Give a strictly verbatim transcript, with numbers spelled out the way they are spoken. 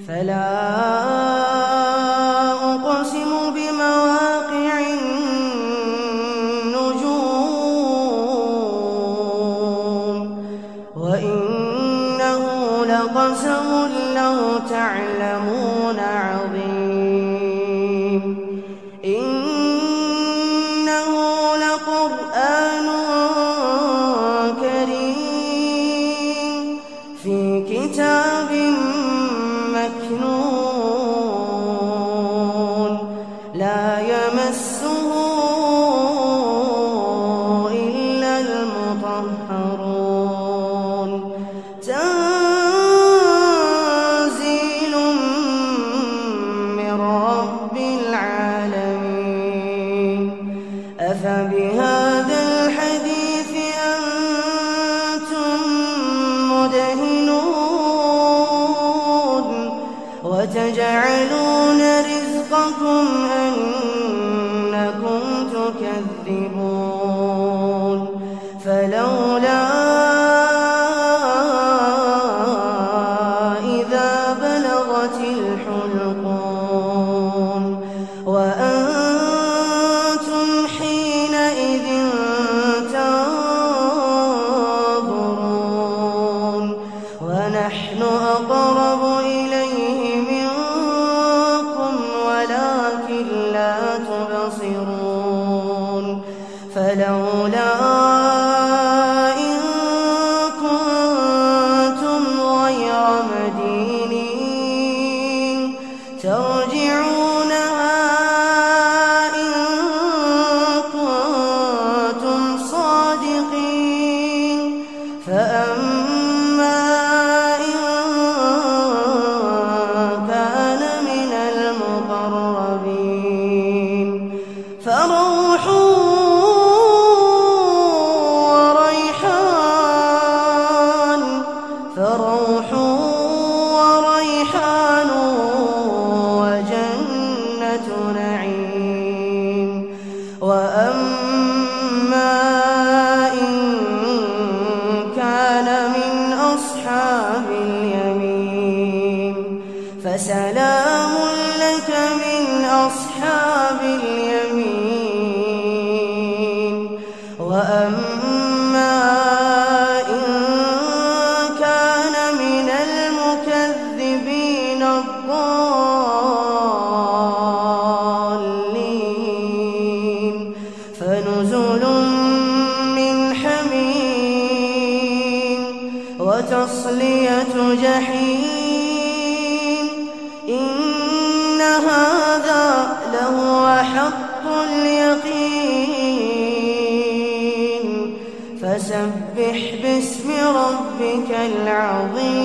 فلا أقسم بمواقع النجوم وإنه لقسم لو تعلمون عظيم إنه لقرآن كريم في كتاب مكنون لا يمسه إلا المطهرون تنزيل من رب العالمين أفبهذا الحديث أنتم مدهنون وتجعلون رزقكم أنكم تكذبون فلولا إذا بلغت الحلقوم وأنتم حينئذ تنظرون ونحن أقرب إليه منكم ولكن لا تبصرون فلولا إن كنتم غير مدينين ترجعونها إن كنتم صادقين فأما إن كان من المقربين فروح وريحان فروح وريحان وجنة نعيم وأما إن كان من أصحاب اليمين فسلام لك من أصحاب اليمين وأما إن كان من المكذبين الضالين فنزل من حميم وتصلية جحيم إن هذا لهو حق اليقين فسبح باسم ربك العظيم.